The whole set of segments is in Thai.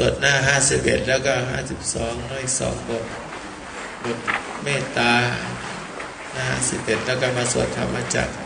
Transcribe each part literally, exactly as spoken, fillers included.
วดหน้าห้าสิบเอ็ดแล้วก็ห้าสิบสองน้อยสองบทบทเมตตาหน้าห้าสิบเอ็ดแล้วก็มาสวดธรรมจักร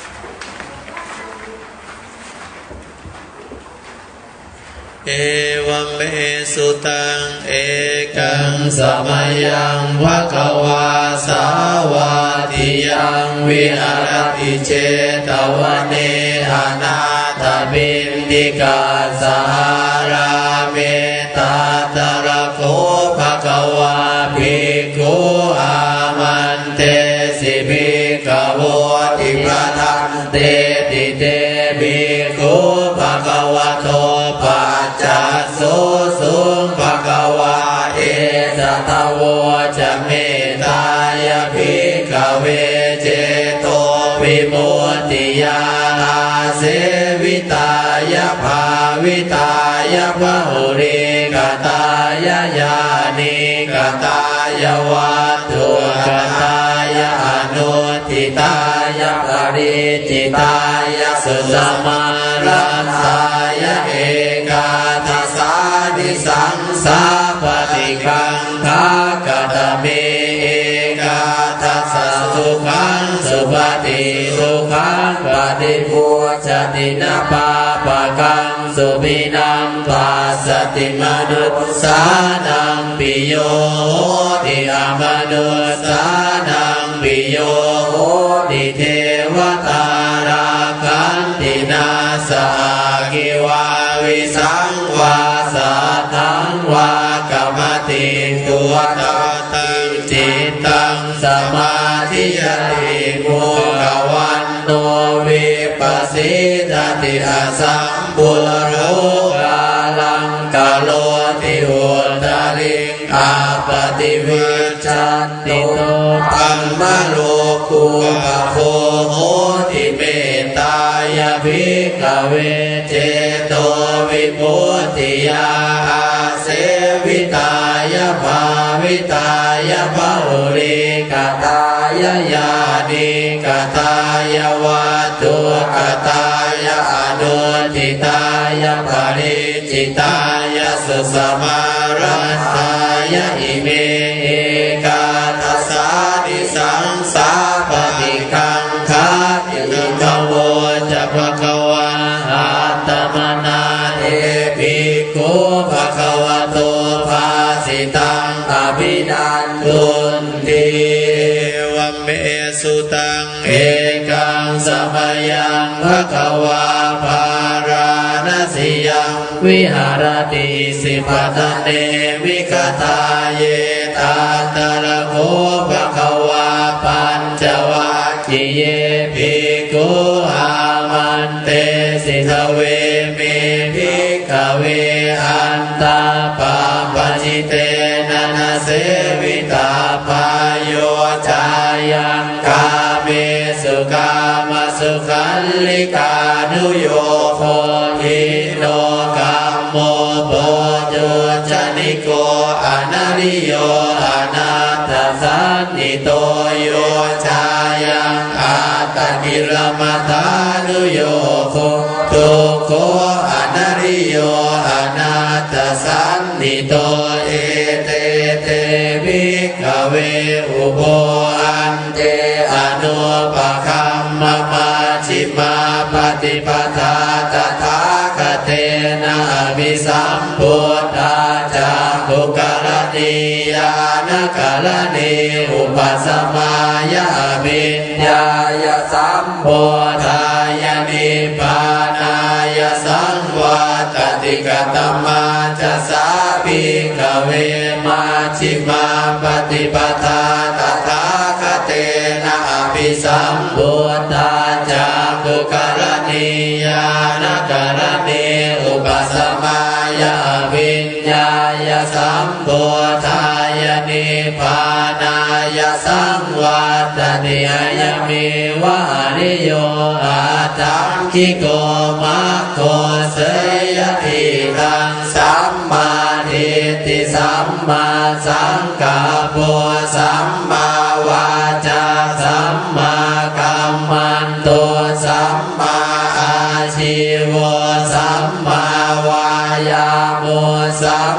เอวัมเมสุตังเอกังสมัยยังภควาสาวาทิยังวิหารติเจตวันเนหนาตบินติกาสหาราเมตาตระโคภควาภิกขุอามันเตสิภิกขโวติประทันเตติเตภิกขุภควโตปัจจัสสุสุภควาเอตตะโวจะเมตายาภิกขเวเจโตวิมุตติยาเสวิตายาภาวิตายาภะหุริกตายาญาณิกตายาวัตถุกตายาอนุทิตายาปริจิตายาสุสมารัสสายาเอกาทัสสาดิสังสาปฏิกังคากตเมเอกาทัสสะสุขังสุปฏิสุขังปฏิปุจตินาปาปะกังสุปินังปัสสติมนุสสานังปิโยติอมนุสสานังปิโยติเทวตาราคันตินาสากิวาวิสังวาสัตังวากรรมติตัวตาตังจิตตังสมาธิยติมุขวันโนวิปัสสิทติอสัมปุโรกาลังกาโลติโหตาลิงอาปฏิวิชันติโตปัมมะโลกุปโภโหติเมตตายาภิกขเวเจโตวิมุตติยาเสวิตายาภาวิตายาภะหุริกตายาญาณิกตายาวัตถุกตายาอนุทิตายาปริจิตายาสุสมารัสสายาอิเมเอกาทัสสาดิสังสาปฏิกังคาติลิกโวจะภควาอัตตมนาเทภิกขุภควโตภาสิตังอภินันทุนติวัมเมสุตังเอกังสมัยยังภควาภาราณสิยังวิหารติสิปตเนวิกตาเยตาตระโคภควาปัญจวัคคีเยภิกขุอามันเตสิทเวเมภิกขเวอันตาปาปจิเตนะนะเสวิตาปายโยจายังกาเมสุกามสุขันลิกานุโยโคทิโนกัมโมโพโจจนิโกอนาริโยอนาตสันนิโตโยจายังอาตกิลมัฏฐานุโยโคทุกโขอนาริโยอนาตสันนิโตเอเตเตภิกขเวอุโภอันเตอนุปคัมมะมาชิมาปฏิปทาตถาคเตนะวิสัมพุทธาจากขุกรณียานกรณีอุปสมายาวิญญายสัมโพธายานิพพานายสังวาตติกตมาจะสาภิกขเวมาชิมาปฏิปทาตถาคเตนะภิสัมพุทธาจากขุกรณียานกรณีอุปสมายาวิญญายสัมโพธายานิพพานายสังวาตติยเมวะริโยอาตังคิโกมะโคเสยทิตังสัมมาทิฏฐิสัมมาสังกัปปะสัมมาวาจาสัมมากัมมันโตสัมมาอาชีวะสัมมาวายาโมสัม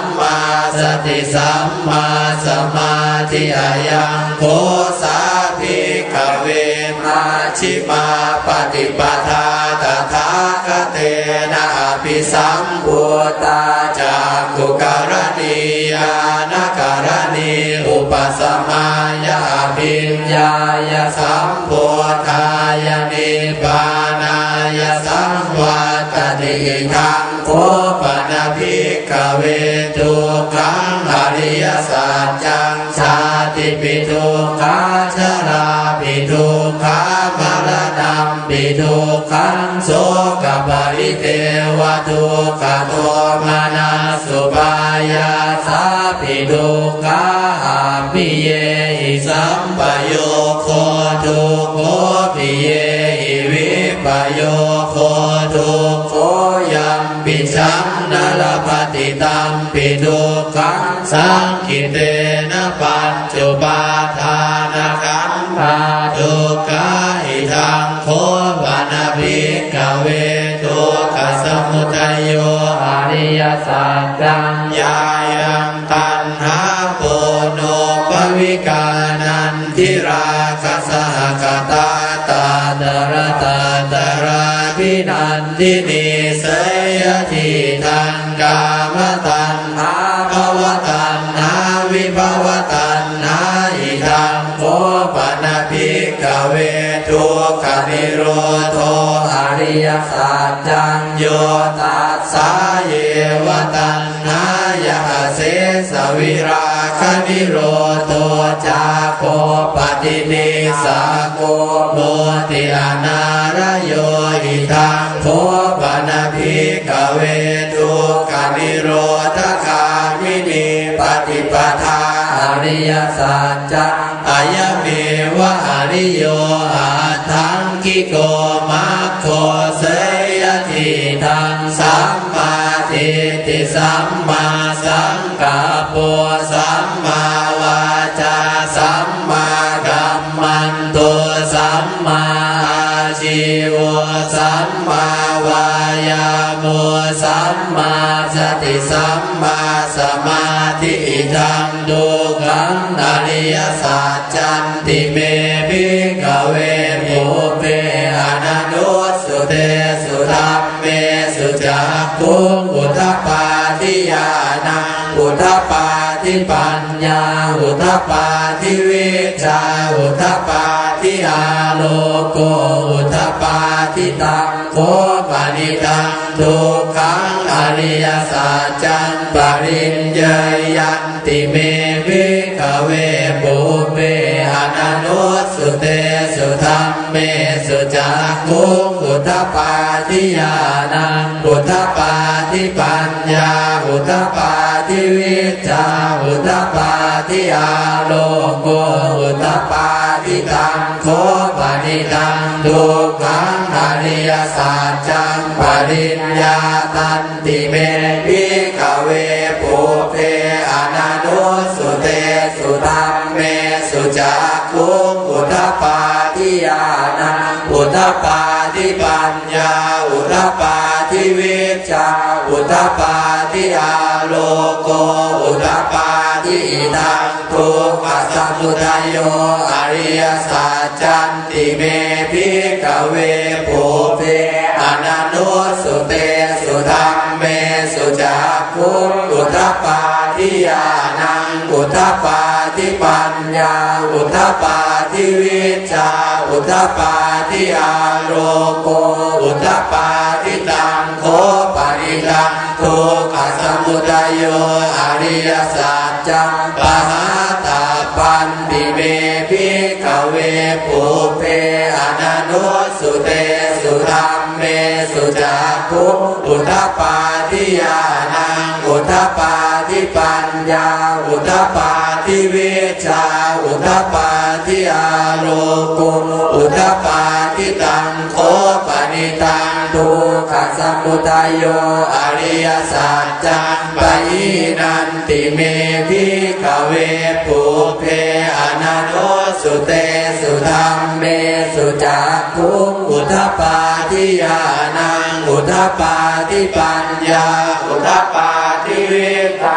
มาสมาธิอายังโคสาภิกขเวมาชิมาปฏิปทาตถาคเตนะอภิสัมพุทธาจากขุการณียานการณีอุปสมัยยาภิญญายสัมโพธายนิพพานายสัมวัตติทังโคปนะภิกขเวทุกขังอริยสัจจังชาติปิทุกขาชราปิทุกขามรณะปิทุกขังโสกปริเทวทุกขโทมานะสุปายาสาปิทุกขาปิเยหิสัมปโยโคทุกโขปิเยหิวิปโยโคทุกโขยัมปิชัมนาลปฏิตัมปิทุกขังสังคิเตนะปัจจุปาทานขันธาทุกขาหิทังโคปนะภิกขเวทุกขสมุทัยโยอริยสัจจังญายังตัณหาโปโนปวิกานันทิราคะสหกตาตาตระตาตระพินันทินิเสยทิทังกามตัณหาภวตัณหาวิภวตัณหาอิทังโคปนะภิกขเวทุกขนิโรธอริยสัจจังโยตัสสะเยวตัณหายะเสสวิราคะนิโรธจาโคปฏินิสาโกโมติอานารโยอิทังโคปนะภิกขเวทุกขนิโรธคามินีปฏิปทาอริยสัจจังอายะเมวะอริโยอาทังกิโกมัคโคเสยทิทังสัมมาทิฏฐิสัมมาสังกัปปะสัมมาวาจาสัมมากัมมันโตสัมมาอาชีวะสัมมาวายาโมสัมมาสติสัมมาสมาธิทังทุกขังอริยสัจจันติเมภิกขเวภูเปอนันโนสุเตสุธัมเมสุจักขุงอุทธปาทิญาณังอุทธปาทิปัญญาอุทธปาทิวิชาอุทธปาทิอาโลโกอุทธปาทิตังโคปนิทังทุกขังอริยสัจจังปริญญายันติเมภิกขเวภูเปอนันโนสุเตสุธัมเมสุจักขุงอุทธปาทิญาณังอุทธปาทิปัญญาอุทธปาทิวิชาอุทธปาทิอาโลโกอุทธปาทิตังโคปนิทังทุกขังอริยสัจจังปริญญาตันติเมภิกขเวภูเปอนันโนสุเตสุธัมเมสุจักขุงอุทธปาทิญาณังอุทธปาทิปัญญาอุทธปาทิวิชาอุทธปาทิอาโลโกอุทธปาทิทังทุกขสมุทัยโยอริยสัจจันติเมภิกขเวภูเปอนันโนสุเตสุธัมเมสุจักขุงอุทธปาทิญาณังอุทธปาทิปัญญาอุทธปาทิวิชาอุทธปาทิอาโลโกอุทธปาทิตังโคปนิทังทุกขสมุทัยโยอริยสัจจังปหาตาปันติเมภิกขเวภูเปอนันโนสุเตสุธัมเมสุจักขุงอุทธปาทิญาณังอุทธปาทิปัญญาอุทธปาทิวิชาอุทธปาทิอาโลโกอุทธปาทิตังโคปนิทังทุกขสมุทัยโยอริยสัจจังปหินันติเมภิกขเวภูเปอนันโนสุเตสุธัมเมสุจักขุงอุทธปาทิญาณังอุทธปาทิปัญญาอุทธปาทิวิชาอุ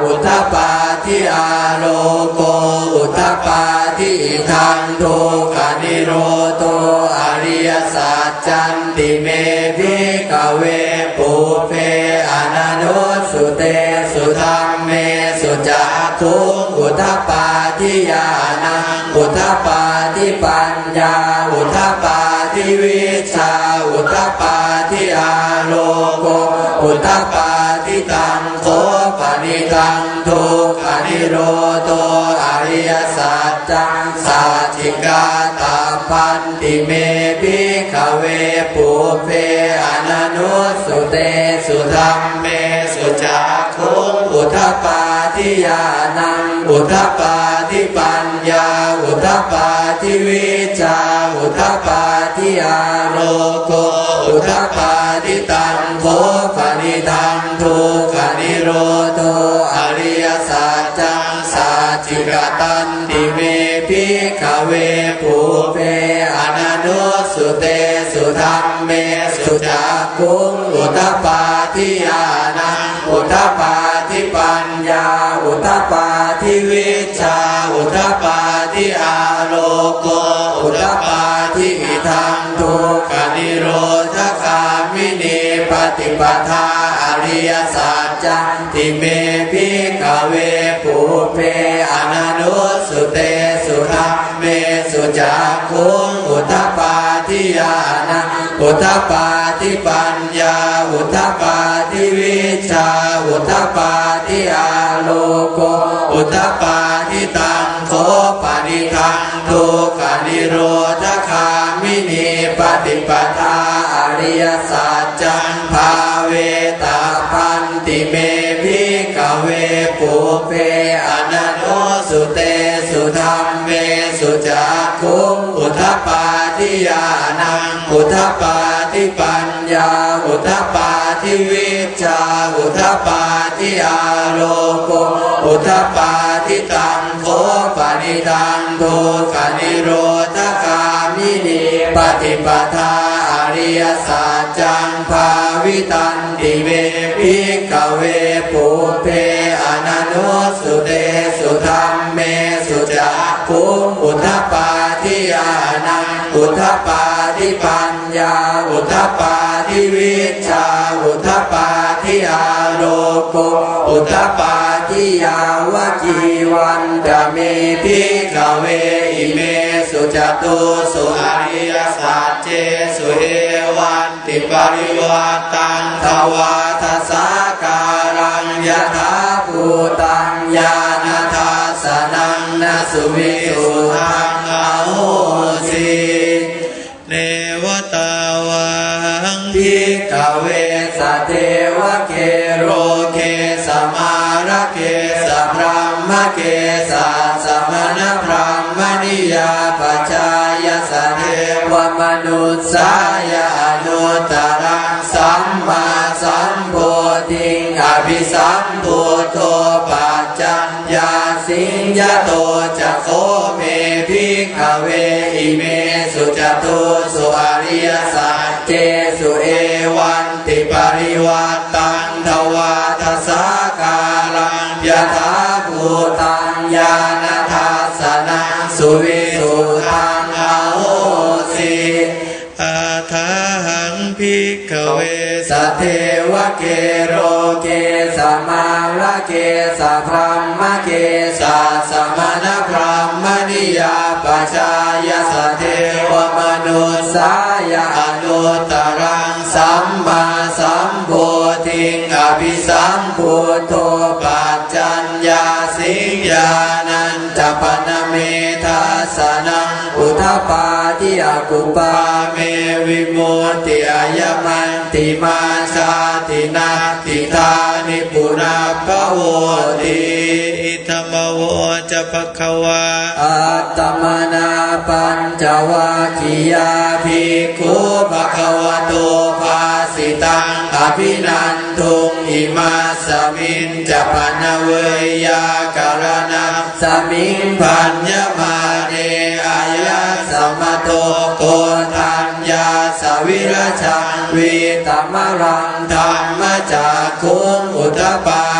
อุทธปาทิอาโลโกอุทธปาทิทังทุกขานิโรโตอริยสัจจันติเมภิกขเวปุเพอนันโนสุเตสุธัมเมสุจักขุอุทธปาทิญาณังอุทธปาทิปัญญาอุทธปาทิวิชาอุทธปาทิอาโลโกอุทธปาทิตังโคปนิตังทุกขานิโรโตอริยสัจจังสัจจิกาตาปันติเมภิกขเวปุเพอนันโนสุเตสุธัมเมสุจักขุอุทธปาทิญาณังอุทธปาทิปัญญาอุทธปาทิวิชาอุทธปาทิอาโลโกอุทธปาทิตังโคปนิตังทุกขานิโรโตอริยสัจจังสัจจิกตันติเมภิกขเวปุเพอนันโนสุเตสุธัมเมสุจักขุอุทธปาทิญาณังอุทธปาทิปัญญาอุทธปาทิวิชาอุทธปาทิอาโลโกอุทธปาทิอิทังทุกขานิโรธคามินีปฏิปทาอริยสัจจันติเมภิกขเวปุเพอนันโนสุเตสุธัมเมสุจักขุอุทธปาทิญาณังอุทธปาทิปัญญาอุทธปาทิวิชาอุทธปาทิอาโลโกอุทธปาทิตังโคปนิทังทุกขานิโรธคามินีปฏิปทาอริยสัจจังภาเวตาปันติเมภิกขเวปุเพอนันโนสุเตสุธัมเมสุจักขุอุทธปาทิญาณังอุทธปาทิปัญญาอุทธปาทิวิชาอุทธปาทิอาโลโกอุทธปาทิตังโคปนิตังทุกขานิโรธคามินีปฏิปทาอริยสัจจังภาวิตันติเมภิกขเวปุเพอนันโนสุเตสุธัมเมสุจักขุอุทธปาทิญาณังอุทธปาทิปัญญาอุทธปาทิวิชาอุทธปาทิอาโลโกอุทธปาทิยาวจีวันจะมีภิกขเวอิเมสุจตุสุอริยสัจเจสุเอวันติปริวัตังทวาทสาการังยถาภูตังญาณทัสสนังนสุวิสุทังอโหสิเนวตาวังภิกขเวสเทวเกโรเกสมาระเกสพรหมเกสสมณพรหมนิยาปัจจายสเทวมนุสสายอนุตตรังสัมมาสัมโพธิอภิสัมพุทโธปัจจัญญาสิงยโตจะโคเมภิกขเวอิเมสุจตุสุอริยสัจเจสุเอวันติปริวัตังทวาทสาการังยถาภูตังญาณทัสสนังสุวิสุทังอโหสิอาทาหังภิกขเวสเทวเกโรเกสมาระเกสพรหมเกสสมณพรหมนิยาปัจจายสเทวมนุสสายอนุตตรังสัมมาสัมโพธิอภิสัมพุทโธปัจจัญญาสิงญาณัญจปนเมทัสสนังอุทธปาทิอกุปาเมวิมุตติอายมันติมาชาตินาติธานิปุราภโวติอิธรรมโวจะภควาอัตตมนาปัญจวัคคียาภิกขุภควโตภาสิตังอภินันทุงอิมาสมินจะปนเวยากรณะสมิงพัญญมาเนอายะสมโตโกทัญญาสวิรชังวิตมรังธรรมจักขุงอุทธปาทิญ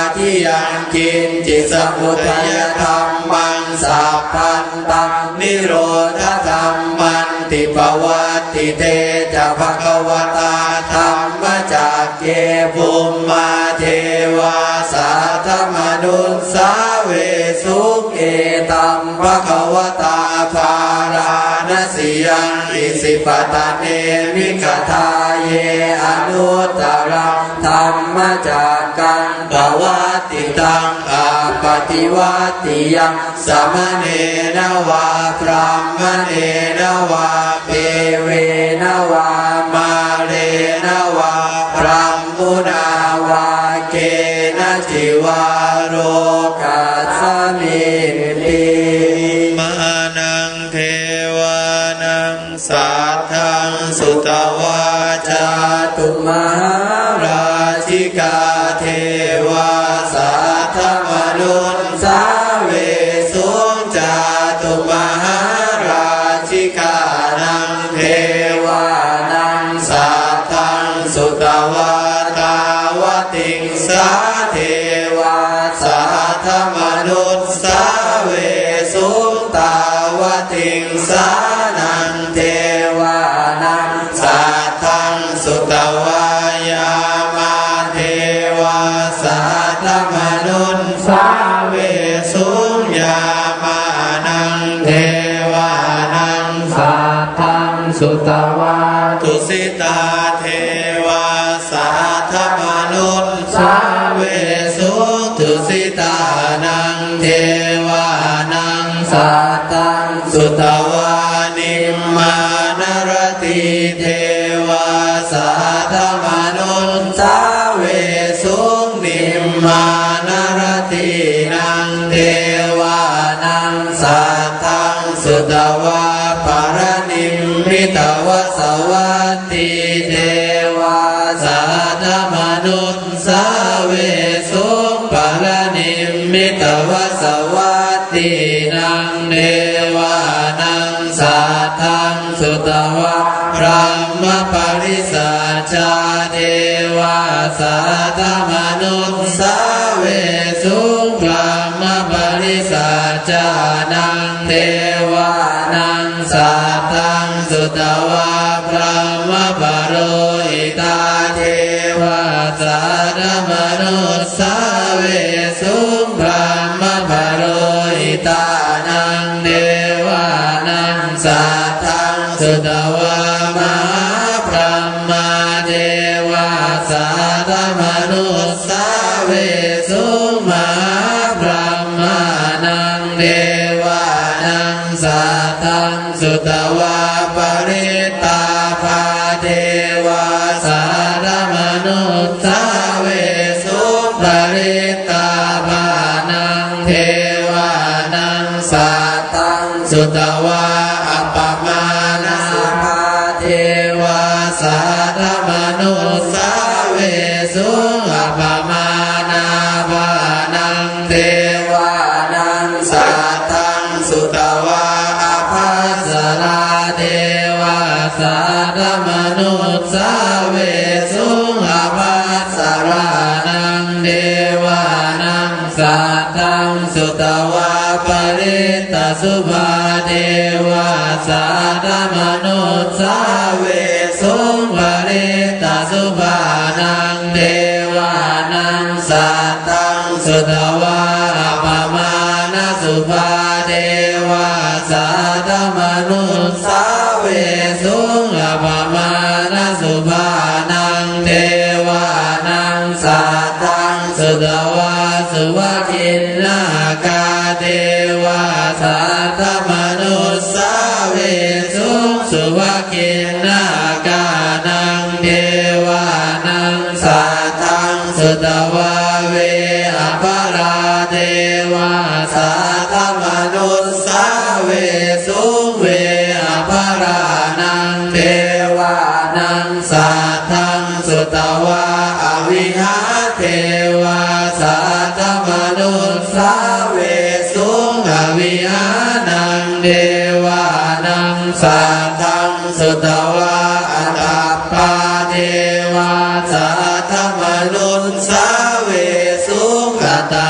ยังกินจิตสมุทัยธรรมังสัพพันตังนิโรธธรรมันติปวัตติเตจะภควตาธรรมจักเกภูมิมาเทวาสัทธมนุสสาเวสุเอตัมภควตาภาราณสียังอิสิปตะเนมิกทาเยอนุตตรังธรรมจักกังปวัตติตังอาปฏิวัติยังสมเนนวาพรหมเนนวาเปเวนวามาเรนวาพรหมุนาวาเกนะจิวาโรกัสสมิติมานังเทวานังสัทธังสุตวาจาตุมหาราชิกาเทวาสัทธมนุสสาเวสุจาตุมหาราชิกานังเทวานังสัทธังสุตวาตาวติงสาเทวาสัทธมนุสสาเวสุตาวติงสานังเทวานังสัทธังสุตวายามาเทวาสัทธมนุสสาเวสุยามานังเทวานังสัทธังสุตวาตุสิตาเทวาสัทธมนุสสาเวสุตุสิตานังเทวานังสัทธังสุตวานิมมานรติเทวาสัทธมนุสสาเวสุนิมมานรตินังเทวานังสัทธังสุตวาปารนิมมิตวสวัตติเทวาสัทธมนุสสาเวสุปารนิมมิตวสวัตตินังเทวานังสัทธังสุตวาพระมปริสัชชาเทวาสัทธมนุสสาเวสุพระมปริสัชชานังเทวานังสัทธังสุตวาพระมปโรหิตาเทวาสัทธมนุสสาเวสุพระมปโรหิตานังเทวานังสัทธังสุตวามหาพรหมเทวาสัทธมนุสสาเวสุมหาพรหมนังเทวานังสัทธังสุตวาปริตาภาเทวาสัทธมนุสสาเวสุปริตาภานังเทวานังสัทธังสุตวาอัปปมานาภาเทวาสัทธมนุสสาเวสุอัปปมานาภานังเทวานังสัทธังสุตวาอภัสราเทวาสัทธมนุสสาเวสุอภัสรานังเทวานังสัทธังสุตวาปริตสุภาเทวาสัทธมนุสสาเวสุปริตสุภานังเทวานังสัทธังสุตวาปมาณสุภาเทวาสัทธมนุสสาเวสุอปมาณสุภานังเทวานังสัทธังสุตวาสุวคินนาคาเทวาสัทธมนุสสาเวสุสุวคินนาคานังเทวานังสัทธังสุตวาเวอภราเทวาสัทธมนุสสาเวสุเวอภรานังเทวานังสัทธังสุตวาอวิหาเทวาสัทธมนุสสาเวสุอวิหานังเทวานังสัทธังสุตวาอัตตปาเทวาสัทธมนุสสาเวสุอัตต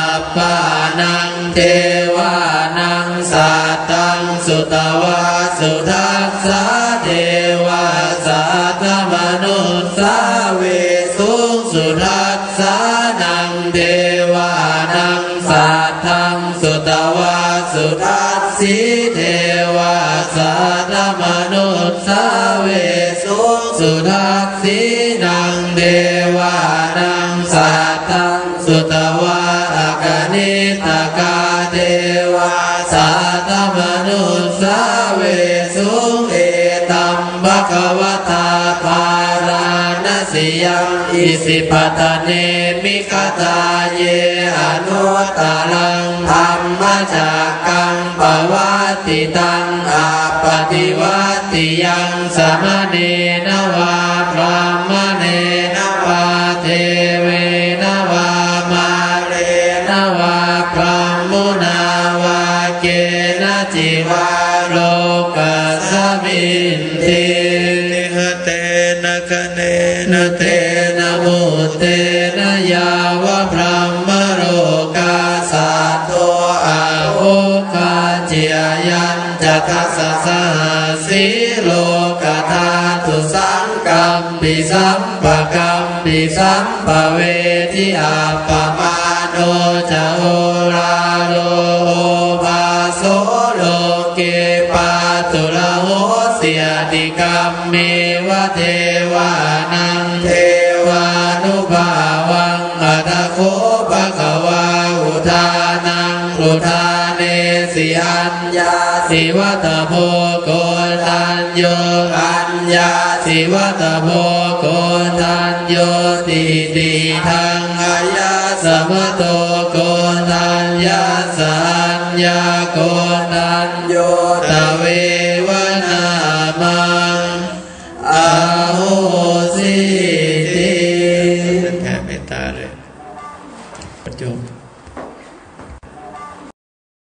นังเทวานังสัตตังสุตวาสุทัสสะเทวาสัตตมนุสสาเวสุสุทัสสะนังเทวานังสัตตังสุตวาสุทัสสิเทวาสัตตมนุสสาเวสุสุทัสสินังเทวานังสัตตังสุตวาอกนิตกาเทวาสัตตมนุสสาเวสุเอตัมภควตาภาราณสียังอิสิปตเนมิคตาเยอนุตตรังธรรมจักกังปวัตติตังอาปฏิวัติยังสมเนนวาพรามเนนวาเทเวนวามาเรนวาพรามมุนาวาเกณจิวาโลกัสสมินติหเตนะคะเนนะเตนะมุตเตนะยาวะพรหมโรกาสัตโตอาโภคาเจียยันจะทัสสะสีโลกธาตุสังกัมปิสัมปะกัมปิสัมปะเวทิอาปะมาโนจะโอราโลภาโสโลเกปาตุละโหเสียติกัมเมวะเทวานังเทวานุภาวังอัตโคภะคะวาอุทานังอุทาเนสิอัญญาสิวัตโพโกตัญโยอัญญาสิวัตโพโกตัญโยติติทังอายาสมโตโกตัญญาสัญญาโกตัญโยตเววนามังอาโหสิ